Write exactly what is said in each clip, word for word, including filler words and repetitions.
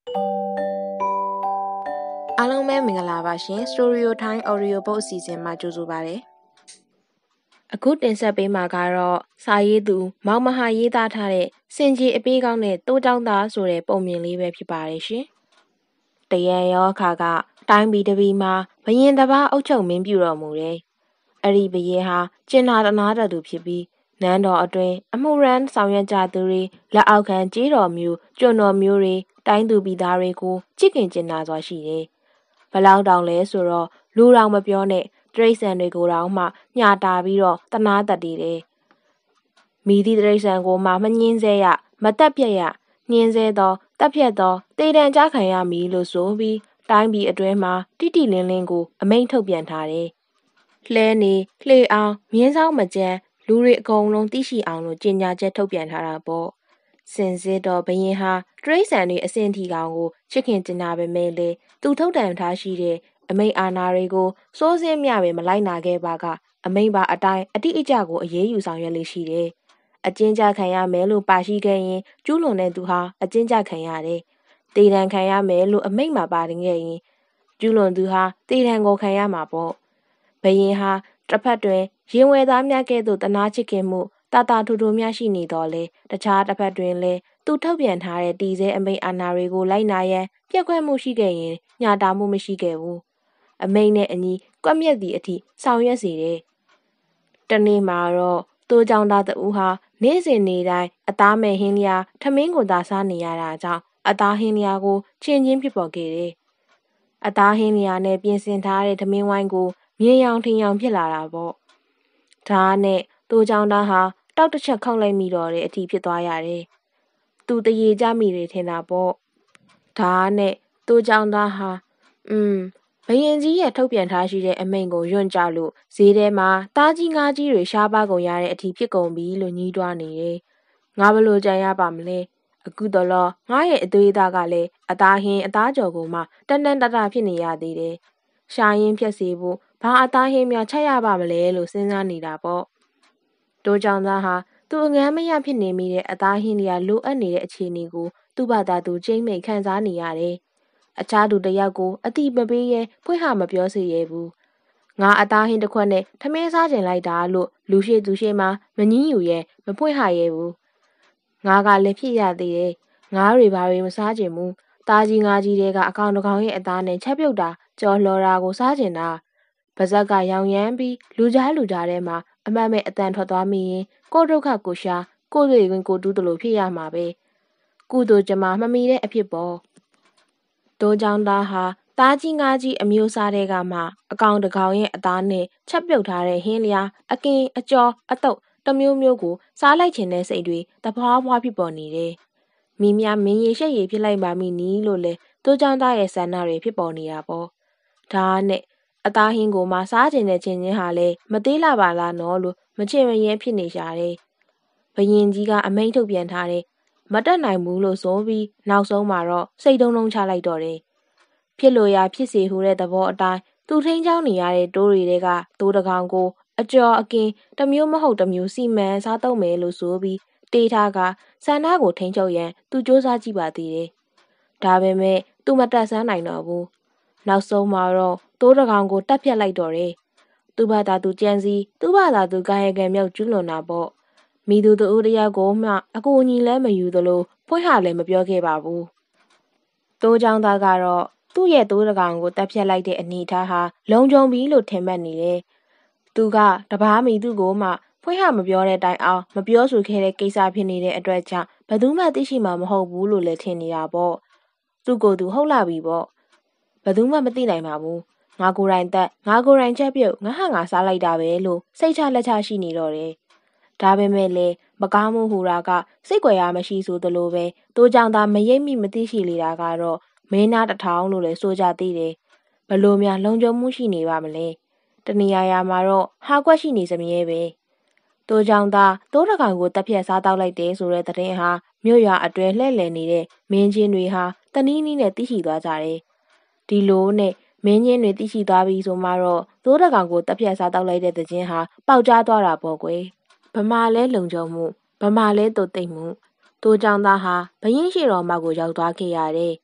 အားလုံးပဲမင်္ဂလာပါရှင် Story Time Audio Book အစီအစဉ်မှာကြိုဆိုပါရစေ။အခုတင်ဆက်ပေးမှာကတော့စာရေးသူမောင်မဟာရေးသားထားတဲ့စင်ကြီးအပေးကောင်းတဲ့တိုးတောင်းသားဆိုတဲ့ပုံမြင်လေးပဲဖြစ်ပါတယ်ရှင်။တရံရောအခါကတိုင်းပြည်တစ်ပြည်မှာဘရင်တစ်ပါးအုပ်ချုပ်မင်းပြုတော်မူတယ်။အဲ့ဒီဘရင်ဟာကျင်နာတနာတသူဖြစ်ပြီးနန်းတော်အတွင်းအမှုရန်ဆောင်ရွက်ကြသူတွေလက်အောက်ခံကြေးတော်မျိုးကျွန်းတော်မျိုးတွေတိုင်းသူပြည်သားတွေကိုချစ်ခင်ကျင်နာစွာရှိတယ်။ဘလောက်တောင်လဲဆိုတော့လူတော်မပြောနဲ့တရိษံတွေကိုတောင်မှညှာတာပြီးတော့တနာတတ်တည်တယ်။မိသည့်တရိษံကိုမှမငင်းစေရမတက်ပြက်ရညင်းစေသောတက်ပြက်သောတေတံကြခံရမည်လို့ဆိုပြီးတိုင်းပြည်အတွင်းမှာတိတိလင်းလင်းကိုအမိန့်ထုတ်ပြန်ထားတယ်။လှဲနေလှေအောင်မြင်းဆောင်မကြမ်းလူတွေအကုန်လုံးသိရှိအောင်လို့ကြေညာချက်ထုတ်ပြန်ထားတာပေါ့။စင်စစ်တော်ဘရင်ဟာတရိษံတွေအစင်ထီကောင်ကိုချစ်ခင်ကျင်နာပေမဲ့လေသူထုတ်တန်ထားရှိတဲ့အမိန့်အာဏာတွေကိုစိုးစင်းမြပဲမလိုက်နာခဲ့ပါကအမိန့်ပါအတိုင်းအတိအကျကိုအရေးယူဆောင်ရွက်လေးရှိတယ်။အကျဉ်းချခံရမယ်လို့ပါရှိခဲ့ရင်ကျူးလွန်တဲ့သူဟာအကျဉ်းချခံရတယ်။တေတံခံရမယ်လို့အမိန့်မှာပါတင်ခဲ့ရင်ကျူးလွန်သူဟာတေတံကိုခံရမှာပေါ့။ဘရင်ဟာတစ်ဖက်တွင်ရင်ဝယ်သားများကဲ့သို့တနာချစ်ခင်မှုတာတာထူထူများရှိနေတော့လေတခြားတစ်ဖက်တွင်လည်းသူထုတ်ပြန်ထားတဲ့တီစဲအမိန့်အာဏာတွေကိုလိုက်နာရန်ပြက်ကွက်မှုရှိခဲ့ရင်ညှာတာမှုမရှိခဲ့ဘူးအမိန့်နဲ့အညီကွက်မြက်သည့်အထိဆောင်ရွက်စေတယ်တနေ့မှာတော့တိုးကြောင်သားတဦးဟာနေ့စဉ်နေ့တိုင်းအသားမဲ့ဟင်းလျာထမင်းကိုသာစားနေရတာကြောင့်အသားဟင်းလျာကိုချင်းချင်းဖြစ်ပေါ်ခဲ့တယ်အသားဟင်းလျာနဲ့ပြင်ဆင်ထားတဲ့ထမင်းဝိုင်းကိုမြေရောင်ထင်ရောင်ဖြစ်လာတာပေါ့ဒါနဲ့တိုးကြောင်သားဟာတောက်တစ်ချက်ခောက်လိုက်မိတော့တဲ့အထိဖြစ်သွားရတယ်သူတရေကြမိတယ်ထင်တာပေါ့ဒါနဲ့တိုးကြောင်သားဟာอืมဘရင်ကြီးရဲ့ထုတ်ပြန်ထားရှိတဲ့အမိန့်ကိုယွန့်ကြလို့ဈေးထဲမှာတားကြီးငါးကြီးတွေရှားပါကုန်ရတဲ့အထိဖြစ်ကုန်ပြီလို့ညည်းတွားနေတယ်ငါဘလို့ကြံရပါမလဲအခုတော့လောငါရဲ့အသွေးသားကလည်းအသားဟင်းအသားကြော်ကိုမှတန်တန်တတဖြစ်နေရသေးတယ်ရှာရင်းဖြက်စီဖို့ဘာအသားဟင်းများချက်ရပါမလဲလို့စဉ်းစားနေတာပေါ့တိုးကြောင်သားဟာသူအငမ်းမရဖြစ်နေမိတဲ့အသားဟင်းတွေကလိုအပ်နေတဲ့အခြေအနေကိုသူ့ဘာသာသူကျိမ့်မိတ်ခံစားနေရတယ်အခြားသူတယောက်ကိုအတိမပေးရဲဖွင့်ဟမပြောစေရဘူးငါအသားဟင်းတစ်ခွက်နဲ့ထမင်းစားကျင်လိုက်တာလို့လူရှိသူရှိမှမငင်းယူရဲမဖွင့်ဟရဲဘူးငါကလည်းဖြစ်ရသေးတယ်ငါတွေဘာတွေမစားကျင်ဘူးတားကြီးငါကြီးတွေကအကောင်တကောင်ရဲ့အသားနဲ့ချက်ပြုတ်တာကြော်လှော်တာကိုစားကျင်တာပါဇက်ကရောင်ရမ်းပြီးလူကြားလူကြားထဲမှာအမတ်မဲ့အတန်ထွက်သွားမိရင်ကိုဒုက္ခကိုရှာကိုတွေဝင်ကိုတူးတလို့ဖြစ်ရမှာပဲကုသိုလ်ကြမှာမမီတဲ့အဖြစ်ပေါ့တိုးကြောင်သားဟာတားကြီးငါးကြီးအမျိုးစားတွေကမှအကောင်တကောင်ရဲ့အသားနဲ့ချက်ပြုတ်ထားတဲ့ဟင်းလျာအကင်အကျော်အတုပ်တမျိုးမျိုးကိုစားလိုက်ခြင်းတဲ့စိတ်တွေတဖွာဖွာဖြစ်ပေါ်နေတယ်။မိများမင်းရည်ရှက်ရည်ဖြစ်လိုက်ပါမိနီးလို့လေတိုးကြောင်သားရဲ့ဆန္ဒတွေဖြစ်ပေါ်နေတာပေါ့။ဒါနဲ့အသားဟင်းကိုမှစားခြင်းတဲ့ချင်းချင်းဟာလေမသေးလာပါလားနော်လို့မချင်မရဲဖြစ်နေကြတယ်။ဘရင်ကြီးကအမိန့်ထုတ်ပြန်ထားတဲ့မတက်နိုင်ဘူးလို့ဆိုပြီးနောက်ဆုံးမှာတော့စိတ်တုံးလုံးချလိုက်တော့တယ်။ဖြစ်လို့ရဖြစ်စေဟူတဲ့သဘောအတိုင်းသူထိန်းချောင်းနေရတဲ့တိုးတွေကတိုးတကောင်ကိုအကျော်အကင်တမျိုးမဟုတ်တမျိုးစီမံစားတော့မယ်လို့ဆိုပြီးတေးထားကဆန္ဒကိုထိန်းချုပ်ရန်သူစ조사ကြည့်ပါသေးတယ်။ဒါပေမဲ့သူမတက်ဆန်းနိုင်တော့ဘူး။နောက်ဆုံးမှာတော့တိုးတကောင်ကိုတက်ပြတ်လိုက်တော့တယ်။သူ့ဘာသာသူကြံစီသူ့ဘာသာသူကာယကံမြောက်ကျူးလွန်တာပေါ့။မိသူတို့တယောက်ကိုမှအကူအညီလည်းမယူသလိုဖွင့်ဟလည်းမပြောခဲ့ပါဘူး။တိုးကြောင်သားကတော့သူ့ရဲ့တိုးတကောင်ကိုတက်ဖြတ်လိုက်တဲ့အနေအထားဟာလုံခြုံပြီလို့ထင်မှတ်နေတယ်။သူကတပားမီသူ့ကိုမှဖွင့်ဟမပြောတဲ့တိုင်အောင်မပြောဆိုခဲ့တဲ့ကိစ္စဖြစ်နေတဲ့အတွက်ကြောင့်ဘယ်သူမှသိရှိမှာမဟုတ်ဘူးလို့လည်းထင်နေတာပေါ့။သူ့ကိုယ်သူဟုတ်လာပြီပေါ့။ဘယ်သူမှမသိနိုင်ပါဘူး။ငါကိုယ်တိုင်တက်ငါကိုယ်တိုင်ချက်ပြုတ်ငါဟာငါစားလိုက်တာပဲလို့စိတ်ချလက်ချရှိနေတော့တယ်။ဒါပေမဲ့လေမကောင်းမှုဟူတာကစိတ်ကြွယ်ရမရှိဆိုသလိုပဲတိုးကြောင်သားမရိပ်မိမသိရှိလေတာကတော့မင်းသားတထောင်လို့လည်းဆိုကြသေးတယ်ဘလို့များလုံခြုံမှုရှိနေပါမလဲတနေရာရာမှာတော့ဟာကွက်ရှိနေစမြဲပဲတိုးကြောင်သားတိုးတကောင်ကိုတက်ဖြတ်စားတောက်လိုက်တယ်ဆိုတဲ့သတင်းဟာမြို့ရွာအတွဲလှဲ့လည်နေတဲ့မင်းချင်းတွေဟာတနည်းနည်းနဲ့သိရှိသွားကြတယ်ဒီလိုနဲ့မင်းချင်းတွေသိရှိသွားပြီဆိုမှတော့တိုးတကောင်ကိုတက်ဖြတ်စားတောက်လိုက်တဲ့သတင်းဟာပေါက်ကြားသွားတာပေါ့ကွယ်ဗမာလဲလုံခြုံမှုဗမာလဲတိုးတိတ်မှုတိုးကြောင်သားဟာဘရင်ရှိတော်မှကိုရောက်သွားခဲ့ရတယ်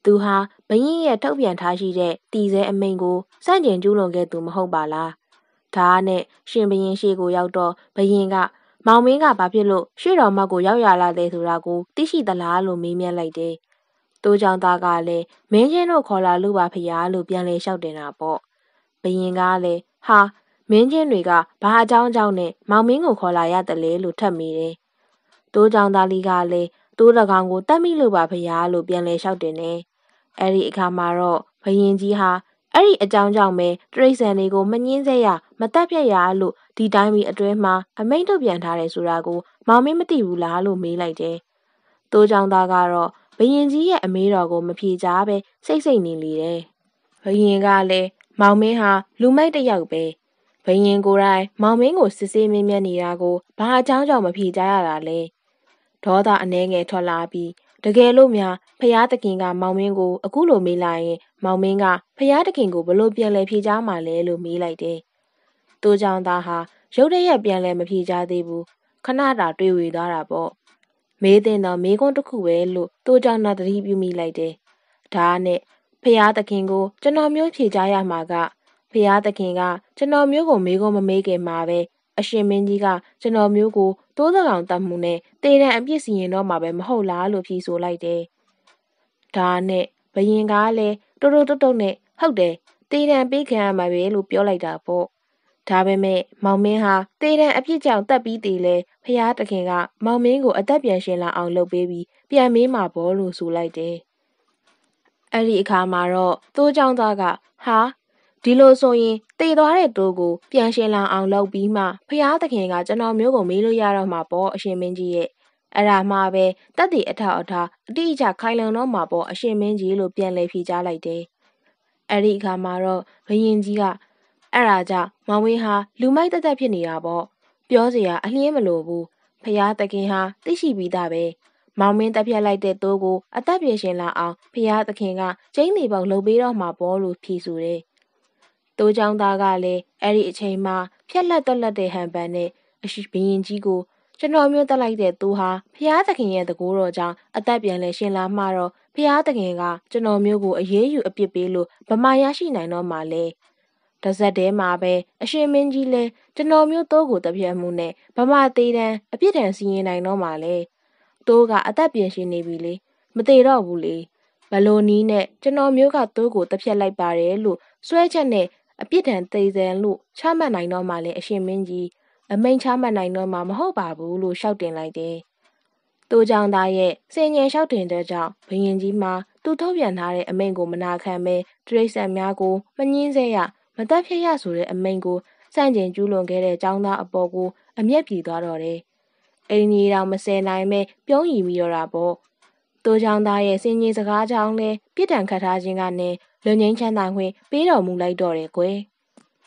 သူဟာဘရင်ရဲ့ထုတ်ပြန်ထားရှိတဲ့တည်ဆဲအမိန့်ကိုစန့်ကျင်ကျူးလွန်ခဲ့သူမဟုတ်ပါလား။ဒါနဲ့ရှင်ဘရင်ရှေ့ကိုရောက်တော့ဘရင်ကမောင်မင်းကဘာဖြစ်လို့ရွှေတော်မတ်ကိုရောက်ရလာတယ်ဆိုတာကိုသိရှိသလားလို့မေးမြန်းလိုက်တယ်။တိုးကြောင့်သားကလည်းမင်းချင်းတို့ခေါ်လာလို့ပါဖရာလို့ပြန်လဲလျှောက်တင်တာပေါ့။ဘရင်ကလည်းဟာမင်းချင်းတွေကဘာအကြောင်းကြောင့်နဲ့မောင်မင်းကိုခေါ်လာရတယ်လေလို့ထပ်မိတယ်။တိုးကြောင့်သားလေးကလည်းတိုးတကောင်ကိုတတ်မိလို့ပါဖရာလို့ပြန်လဲလျှောက်တင်တယ်။အဲ့ဒီအခါမှာတော့ဘရင်ကြီးဟာအဲ့ဒီအကြောင်းကြောင့်ပဲတရိษံတွေကိုမငင်းစေရမတက်ပြက်ရလို့ဒီတိုင်းပြီးအတွဲမှာအမိန့်ထုတ်ပြန်ထားတယ်ဆိုတာကိုမောင်မင်းမသိဘူးလားလို့မေးလိုက်တယ်။တိုးကြောင့်သားကတော့ဘရင်ကြီးရဲ့အမေးတော်ကိုမဖြေကြပဲစိတ်စိတ်နေလေတယ်။ဘရင်ကလည်းမောင်မင်းဟာလူမိုက်တစ်ယောက်ပဲ။ဘရင်ကိုယ်တိုင်မောင်မင်းကိုစစ်ဆေးမင်းမြတ်နေတာကိုဘာအကြောင်းကြောင့်မဖြေကြရတာလဲ။ဒေါသအနှဲငယ်ထွက်လာပြီးတကယ်လို့များဖျားသခင်ကမောင်မင်းကိုအခုလိုမေးလိုက်ရင်မောင်မင်းကဖျားသခင်ကိုဘလို့ပြန်လဲဖြေကြမှာလဲလို့မေးလိုက်တယ်။တိုးကြောင့်သားဟာရုတ်တရက်ပြန်လဲမဖြေကြသေးဘူးခဏတာတွေးဝေသွားတာပေါ့မေးတဲ့တော့မေးခွန်းတစ်ခုပဲလို့တိုးကြောင့်သားသတိပြုမိလိုက်တယ်။ဒါနဲ့ဖျားသခင်ကိုကျွန်တော်မျိုးဖြေကြရမှာကဖျားသခင်ကကျွန်တော်မျိုးကိုမေးခွန်းမမေးခင်မှာပဲအရှင်မင်းကြီးကကျွန်တော်မျိုးကိုတိုးသကောင်တတ်မှုနဲ့တေတံအပြစ်စီရင်တော့မှာပဲမဟုတ်လားလို့ဖြေဆိုလိုက်တယ်။ဒါနဲ့ဘရင်ကလည်းတိုးတိုးတုတ်တုတ်နဲ့ဟုတ်တယ်တေတံပေးခံရမှာပဲလို့ပြောလိုက်တာပေါ့။ဒါပေမဲ့မောင်မင်းဟာတေတံအပြစ်ကြောင့်တက်ပြီးတည်လဲဖျားသခင်ကမောင်မင်းကိုအသက်ပြန်ရှင်လာအောင်လုပ်ပေးပြီးပြန်မေးမှာပေါ့လို့ဆိုလိုက်တယ်။အဲ့ဒီအခါမှာတော့တိုးကြောင့်သားကဟာဒီလိုဆိုရင်တည်သွားတဲ့တိုးကိုပြန်ရှင်လာအောင်လုပ်ပြီးမှဖျားသခင်ကကျွန်တော်မျိုးကိုမေးလို့ရတော့မှာပေါ့အရှင်မင်းကြီးရဲ့အဲ့ဒါမှပဲတက်တည်အထောက်အထားအတိအကျခိုင်လုံတော့မှာပေါ့အရှင်မင်းကြီးလို့ပြန်လဲဖြေကြားလိုက်တယ်။အဲ့ဒီအခါမှာတော့ဘရင်ကြီးကအဲ့ဒါကြောင့်မောင်ဝင်းဟာလူမိုက်တက်တက်ဖြစ်နေတာပေါ့ပြောစရာအလျင်းမလိုဘူးဖျားသခင်ဟာသိရှိပြီးသားပဲမောင်မင်းတက်ပြက်လိုက်တဲ့တိုးကိုအသက်ပြေရှင်လာအောင်ဖျားသခင်ကကျင်းနေပေါက်လုပ်ပေးတော့မှာပေါ့လို့ဖြေဆိုတယ်။တိုးကြောင့်သားကလည်းအဲ့ဒီအချိန်မှာဖြက်လက်တက်လက်တဲ့ဟန်ပန်နဲ့အရှိဘရင်ကြီးကိုကျွန်တော်မျိုးတက်လိုက်တဲ့သူဟာဖျားသခင်ရဲ့တကူတော်ကြောင့်အသက်ပြန်လဲရှင်လာမှတော့ဖျားသခင်ကကျွန်တော်မျိုးကိုအေးအေးယူအပြစ်ပေးလို့ဗမာရရှိနိုင်တော့မှလဲတစက်တဲမှာပဲအရှင်မင်းကြီးလဲကျွန်တော်မျိုးတိုးကိုတပြက်မှုနဲ့ဗမာသေးတန်းအပြစ်ဒဏ်စီရင်နိုင်တော့မှလဲတိုးကအသက်ပြန်ရှင်နေပြီလေမသေးတော့ဘူးလေဘလို့နီးနဲ့ကျွန်တော်မျိုးကတိုးကိုတပြက်လိုက်ပါတယ်လို့စွဲချက်နဲ့အပြစ်ဒဏ်သေစံလို့ချမှတ်နိုင်တော့မှလဲအရှင်မင်းကြီးအမိန့်ချမှတ်နိုင်တော့မှမဟုတ်ပါဘူးလို့ရှောက်တင်လိုက်တယ်။တိုးကြောင့်သားရဲ့စင်ញံလျှောက်တင်တဲ့ကြောင့်ဘရင်ကြီးမှာသူထုတ်ပြန်ထားတဲ့အမိန့်ကိုမနာခံဘဲတရိษံများကိုမငင်းစေရမတက်ဖြစ်ရဆိုတဲ့အမိန့်ကိုစန့်ကျင်ကျူးလွန်ခဲ့တဲ့ចောင်းသားအပေါ်ကိုအမျက်ပြေသွားတော့တယ်။အိမ်ကြီးတော်မဆယ်နိုင်ပဲပြုံးရီပြီးတော့တာပေါ့။တိုးကြောင့်သားရဲ့စင်ញင်စကားကြောင့်လဲပြစ်ဒဏ်ခတ်ထားခြင်းကနေလွန်ငင်းချမ်းသာခွင့်ပေးတော်မူလိုက်တော့တယ်ကွယ်။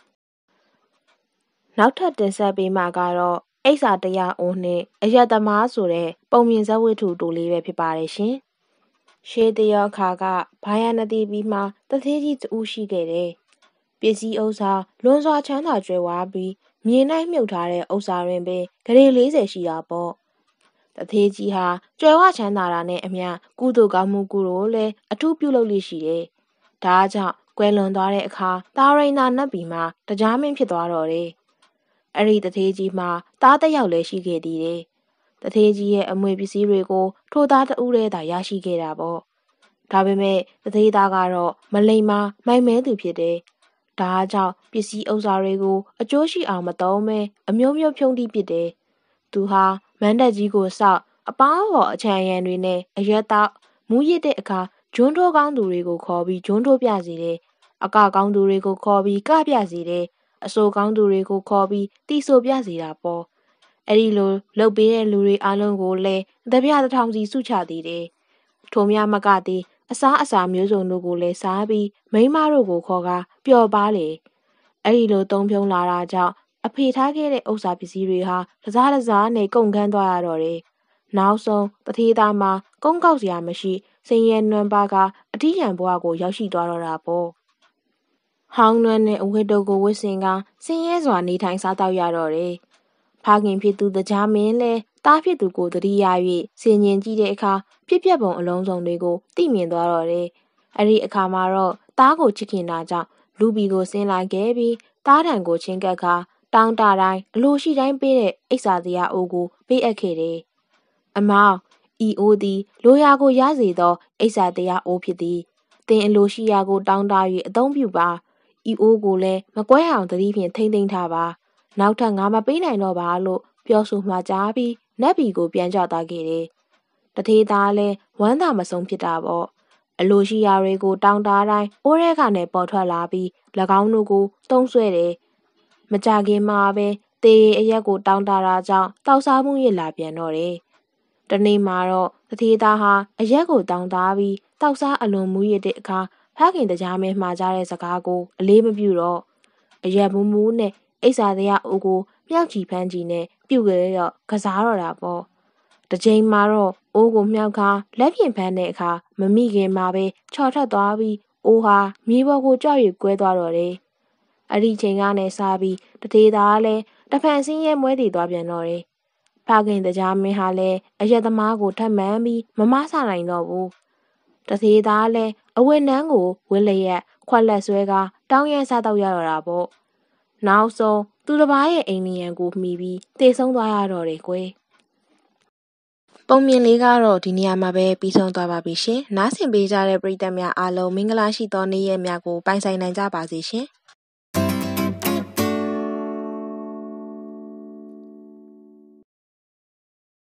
နောက်ထပ်တင်ဆက်ပေးမှာကတော့အိဆာတရားအိုးနဲ့အယက်သမားဆိုတဲ့ပုံမြင်ဇက်ဝတ္ထုတိုလေးပဲဖြစ်ပါတယ်ရှင်။ရှေးတရောခါကဘာယာနတိပြီးမှတသေးကြီးတူးရှိခဲ့တယ်။ပစ္စည်းဥစ္စာလွန်စွာချမ်းသာကြွယ်ဝပြီးမြေ၌မြုပ်ထားတဲ့ဥစ္စာတွင်ပဲဂရေလေးဆယ်ရှိတာပေါ့။တသေးကြီးဟာကြွယ်ဝချမ်းသာတာနဲ့အမျှကုသိုလ်ကောင်းမှုကုသိုလ်လည်းအထူးပြုလုပ်လိရှိတယ်။ဒါကြောင့်ကွယ်လွန်သွားတဲ့အခါတာရိန်သာနတ်ပြည်မှာတရားမင်းဖြစ်သွားတော့တယ်။အဲ့ဒီတသေးကြီးမှာသားတစ်ယောက်လည်းရှိခဲ့သေးတယ်။တသေးကြီးရဲ့အမွေပစ္စည်းတွေကိုထိုသားတဦးတည်းသာရရှိခဲ့တာပေါ့။ဒါပေမဲ့တသေးသားကတော့မလိမ္မာမိုက်မဲသူဖြစ်တယ်။ဒါကြောင့်ပစ္စည်းဥစ္စာတွေကိုအကျိုးရှိအောင်မသုံးဘဲအမျိုးမျိုးဖြုံးတိပစ်တယ်။သူဟာမန်းတက်ကြီးကိုစောက်အပေါင်းဖော်အချံရံတွေနဲ့အရက်တောက်မူးရစ်တဲ့အခါဂျွန်းထိုးကောင်းသူတွေကိုခေါ်ပြီးဂျွန်းထိုးပြစေတယ်။အကကောင်းသူတွေကိုခေါ်ပြီးကပြစေတယ်။အဆိုကောင်းသူတွေကိုခေါ်ပြီးတီဆိုပြစေတာပေါ့အဲ့ဒီလိုလှုပ်ပေးတဲ့လူတွေအားလုံးကိုလည်းတပြားတစ်ထောင်စီစုချသေးတယ်ထိုမြမကသည်အစားအစာမျိုးစုံတို့ကိုလည်းစားပြီးမိန်းမတို့ကိုခေါ်ကားပျော်ပါလေအဲ့ဒီလိုသုံးဖြုံလာတာကြောင့်အဖေထားခဲ့တဲ့ဥစ္စာပစ္စည်းတွေဟာတစားတစားနဲ့ကုန်ခန်းသွားရတော့တယ်နောက်ဆုံးတထေးသားမှာကုန်းကောက်စရာမရှိစင်ရဲနွမ်းပါကအထီးရန်ဘွားကိုရောက်ရှိသွားတော့တာပေါ့ဟောင်းနွမ်းနဲ့အဝတ်တုပ်ကိုဝတ်ဆင်ကဆင်းရဲစွာနေထိုင်စားတောက်ရတော့တယ်။ဖခင်ဖြစ်သူတရားမင်းလဲတားဖြစ်သူကိုတတိယ၍ဆင်ញင်ကြည့်တဲ့အခါဖြစ်ပျက်ပုံအလုံးစုံတွေကိုသိမြင်သွားတော့တယ်အဲ့ဒီအခါမှာတော့သားကိုချစ်ခင်တာကြောင့်လူပီကိုဆင်းလာခဲ့ပြီးသားထံကိုချင်းကပ်ခါတောင်းတတိုင်းအလိုရှိတိုင်းပေးတဲ့အိဆာတရားအိုးကိုပေးအပ်ခဲ့တယ်။အမောင်ဤအိုးသည်လိုရာကိုရစေသောအိဆာတရားအိုးဖြစ်သည်။သင်အလိုရှိရာကိုတောင်းတ၍အသုံးပြုပါ။ဤအိုးကိုလည်းမကွဲအောင်သတိဖြင့်ထိမ့်သိမ်းထားပါ။နောက်ထပ်ငါမပေးနိုင်တော့ပါလို့ပြောဆိုမှကြားပြီးနတ်ပြည်ကိုပြန်ကြသွားခဲ့တယ်။တထေးသားလည်းဝမ်းသာမဆုံးဖြစ်တာပေါ့။အလိုရှိရာတွေကိုတောင်းတတိုင်းအိုးရဲကနဲ့ပေါ်ထွက်လာပြီး၎င်းတို့ကိုတုံးဆွဲတယ်။မကြခင်မှာပဲတေးအရက်ကိုတောင်းတတာကြောင့်တောက်စားမှုရလာပြန်တော့တယ်။တနေ့မှာတော့တထေးသားဟာအရက်ကိုတောင်းတပြီးတောက်စားအလွန်မူရတဲ့အခါဖခင်တရားမဲမှာကြတဲ့စကားကိုအလေးမပြုတော့အရက်မူးမူးနဲ့အိဆာတရားအိုးကိုမြောက်ချီဖန်းကြီးနဲ့ပြုတ်ကြရော့ကစားတော့တာပေါ့။တစ်ချိန်မှာတော့အိုးကိုမြောက်ခါလက်ဖြင့်ဖမ်းတဲ့အခါမမိခင်မှာပဲချော်ထက်သွားပြီးအိုးဟာမြေပေါ်ကိုကြောက်ရွံ့ကွဲသွားတော့တယ်။အဲ့ဒီချိန်ကနေစပြီးတထေးသားလည်းတဖန်ဆင်းရဲမွဲတည်သွားပြန်တော့တယ်။ဖခင်တရားမင်းဟာလည်းအရက်သမားကိုထပ်မှန်ပြီးမမဆနိုင်တော့ဘူး။တထေးသားလည်းအဝတ်နန်းကိုဝတ်လျက်ခွက်လက်ဆွဲကတောင်းရမ်းစားတော့ရတော့တာပေါ့။နောက်ဆုံးသူတစ်ပါးရဲ့အိမ်နရံကိုမှီပြီးတေဆုံးသွားရတော့တယ်ကွယ်။ပုံမြင်လေးကတော့ဒီနေရာမှာပဲပြီးဆုံးသွားပါပြီရှင်။နားဆင်ပေးကြတဲ့ပရိသတ်များအားလုံးမင်္ဂလာရှိသောနေ့ရက်များကိုပိုင်ဆိုင်နိုင်ကြပါစေရှင်။